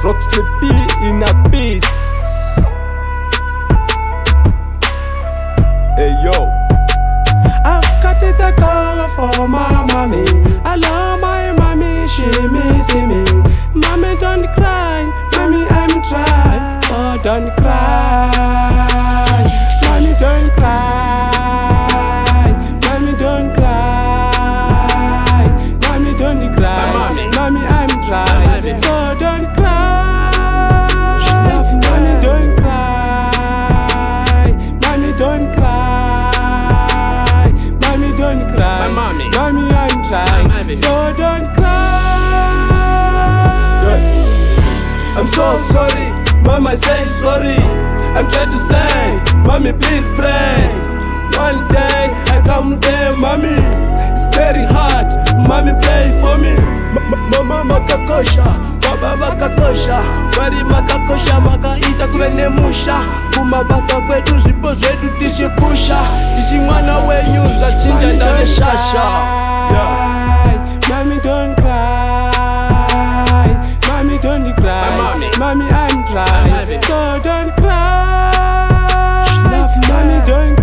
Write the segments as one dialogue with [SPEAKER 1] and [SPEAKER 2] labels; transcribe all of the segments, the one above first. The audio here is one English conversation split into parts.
[SPEAKER 1] Rockster P in a beat. Hey yo,
[SPEAKER 2] I've got it a call for my mommy. I love my mommy, she misses me. Mommy don't cry, mommy I'm trying. Oh don't cry, mommy don't cry, mommy don't cry, mommy don't cry, mommy I'm trying. So don't cry, mommy don't cry, mommy don't cry, mommy don't cry, mommy I'm trying. So don't cry.
[SPEAKER 1] I'm so sorry, mama say sorry. I'm trying to say, mommy please pray. One day I come there, mommy. It's very hard, mommy pray for me. Mama makakosha, baba makakosha, wari makakosha, makaita kuvenemusha. Kumabasa kwetu zipo zetu tishipusha. Tishi mwana wenyu zachinja ndani shasha.
[SPEAKER 2] Mommy don't cry, mommy don't cry, mommy I'm trying. So don't cry, mommy don't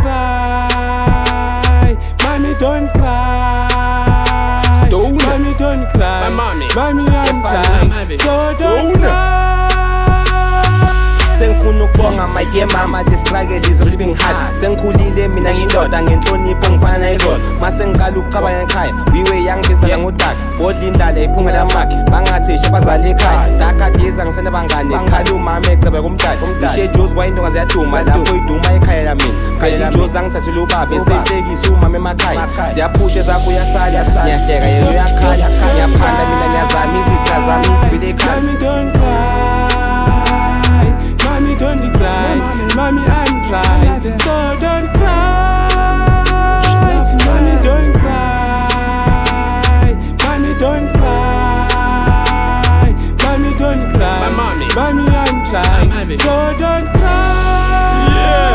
[SPEAKER 2] cry, mommy don't cry, mommy don't cry, mommy I'm trying. So don't cry.
[SPEAKER 3] Sengifuna ukubonga my dear mama, the struggle is living hard. Sengikhulile mina ngindoda ngenhlonipho ngifana izolo. Mase ngiqala ukuqabanga ekhaya, we young bisala ngudaka. Bodla indlala iphunga lamakhe, bangathi shabazali ekhaya. Ndakadiza ngisena bangane, khala umama ecebe kumdala. Ishejuzi kwayinto ziyaduma, lapho iduma ekhaya lamina. Phela ijuzi langithathela ubaba, eseyihlekisa umama emakhaya. Siyaphusha zakho uyasala, ngiyahleka yena uyakhala. Ngiyaphanda mina ngiyazama izitha zami ngibile ekhaya.
[SPEAKER 2] Mommy don't cry, mommy don't cry, mommy I'm trying. So don't cry, mommy don't cry, mommy don't cry, mommy don't cry, mommy I'm trying. So don't cry.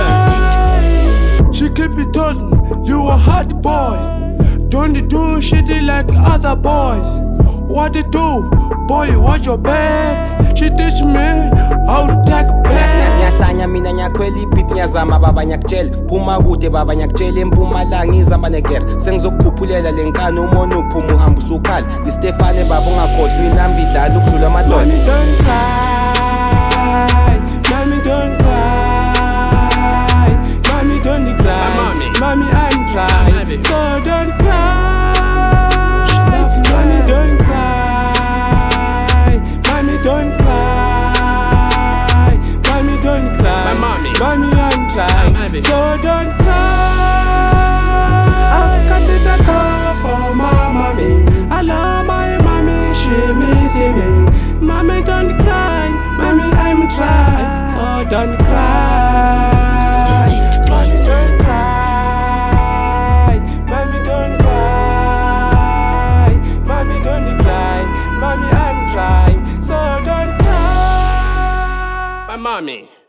[SPEAKER 2] She keep it on, you a hot boy. Don't do shitty like other boys. What it do? Boy, watch your back. She teach me how to take back.
[SPEAKER 3] Ngiyahlanya mina ngiyakhwela ibit ngiyazama baba ngiyakutshela. Phuma kude baba ngiyakutshela eMpumalanga ngizama negera. Sengizokuphuphulela lenkani umona uphuma uhamba usukhala. iStefane baba ungakhohlwa inamba idlala ukudlula amadoda.
[SPEAKER 2] Mommy don't cry, mommy don't cry, mommy don't cry, mommy I'm trying. So don't cry, mommy don't cry, mommy don't cry, mommy don't cry, mommy I'm trying. So don't cry. I've got it a call for my mommy. I love my mommy, she misses me. Mommy don't cry, mommy I'm trying. So don't cry. Mommy don't cry, mommy don't cry, mommy don't cry, mommy I'm trying. So don't cry.
[SPEAKER 1] my mommy.